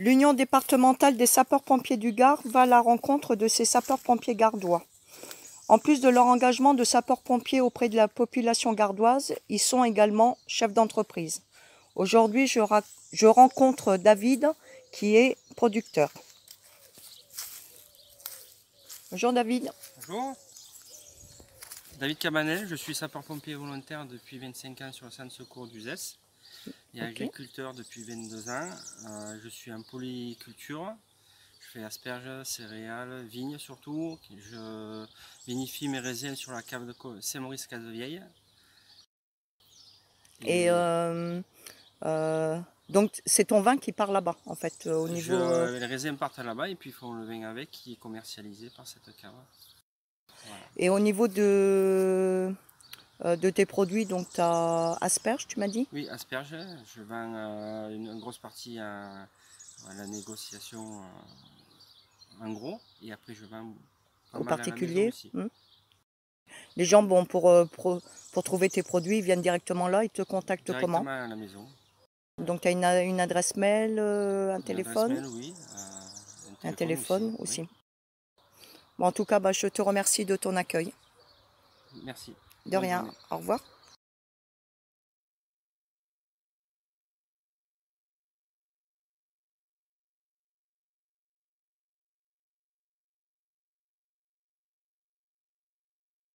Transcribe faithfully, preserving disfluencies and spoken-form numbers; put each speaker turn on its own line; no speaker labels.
L'Union départementale des sapeurs-pompiers du Gard va à la rencontre de ces sapeurs-pompiers gardois. En plus de leur engagement de sapeurs-pompiers auprès de la population gardoise, ils sont également chefs d'entreprise. Aujourd'hui, je, je rencontre David, qui est producteur. Bonjour David.
Bonjour. David Cabanel, je suis sapeur-pompier volontaire depuis vingt-cinq ans sur le centre de secours d'Uzès et okay. agriculteur depuis vingt-deux ans. Euh, je suis en polyculture, je fais asperges, céréales, vignes surtout. Je vinifie mes raisins sur la cave de Saint-Maurice-Cazevieille.
Et, et euh, euh, donc c'est ton vin qui part là-bas en fait au
je,
niveau. Euh...
Les raisins partent là-bas et puis ils font le vin avec qui est commercialisé par cette cave.
Voilà. Et au niveau de, euh, de tes produits, donc tu as asperges, tu m'as dit?
Oui, asperges. Je vends euh, une, une grosse partie à, à la négociation euh, en gros et après je vends
aux particuliers. Hum. Les gens, bon, pour, pour, pour trouver tes produits, ils viennent directement là, ils te contactent
directement
comment?
à la maison.
Donc tu as une, une adresse mail, euh, un
une
téléphone?
Adresse mail, oui. Euh, un téléphone,
un téléphone
aussi.
aussi.
Oui.
Bon, en tout cas, bah, je te remercie de ton accueil.
Merci.
De rien. Au revoir.